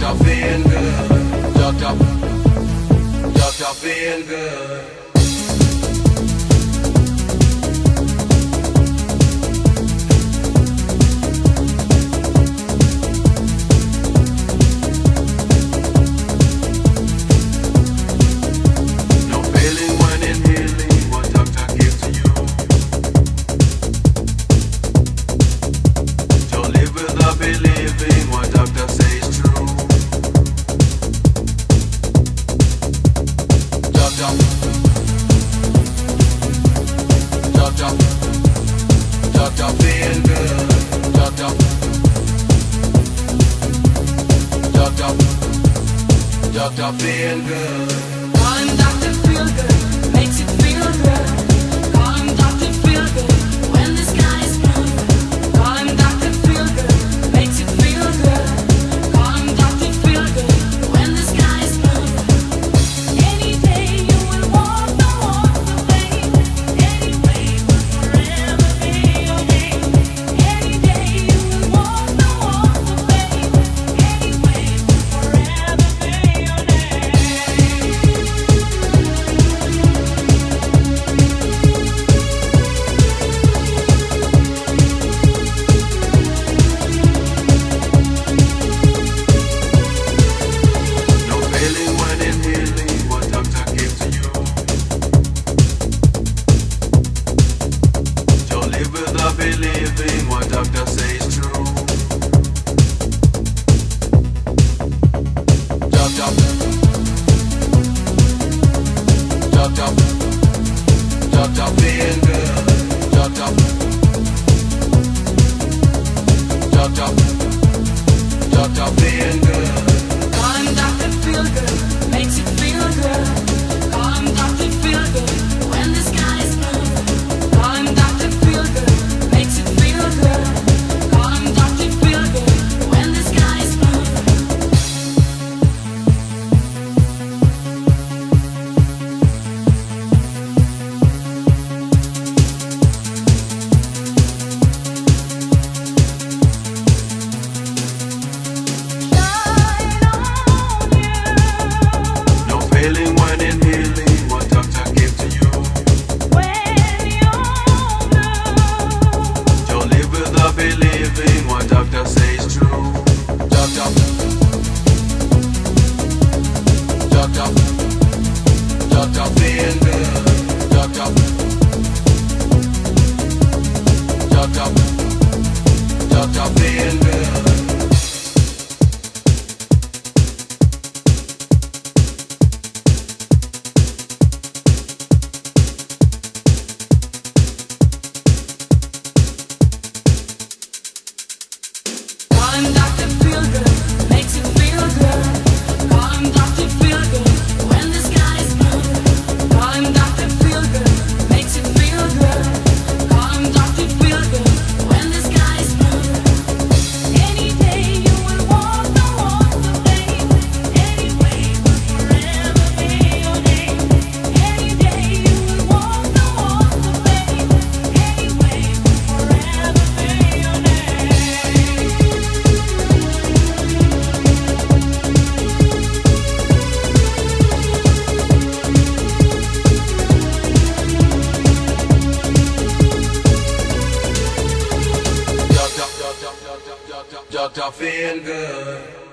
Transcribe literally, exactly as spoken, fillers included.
Doctor feel good. Doctor, doctor feel good. Doctor feel good. Doctor, doctor, doctor feel good. Call him Doctor Feel Good, makes it feel good. Call him Doctor Feel Good, when the sky is blue. Call him Doctor Feel Good, makes it feel good. Call him Doctor Feel Good, when the sky is blue. Any day you will walk the walk of faith. Anyway, will forever be your name. Any day you will walk the walk of faith. Anyway, will forever be your name. No failing when in healing what doctor gave to you. Don't live without believing what doctor says true. Doctor, doctor, doctor feel good. Doctor, doctor, doctor feel good. Call him Doctor Feel Good, makes it feel good. Call him Doctor Feel Good, when the sky is blue. Call him Doctor Feel Good, makes it feel good. Call him Doctor Feel Good, when the sky is blue. Shine on you No failing when in healing what doctor gave to you. when you're blue. Don't live without believing what doctor says true. Doctor, doctor, doctor feel good. Doctor, doctor, doctor feel good. Call him Doctor Feel Good, makes it feel good. Call him Doctor Feel Good, when the sky is blue. Call him Doctor Feel Good, makes it feel good. Call him Doctor Feel Good, when the sky is blue. Any day you will walk the walk of faith. Anyway, will forever be your name. Any day you will walk the walk of faith. Anyway, will forever be your name. Doctor, doctor, doctor, doctor, doctor feel good.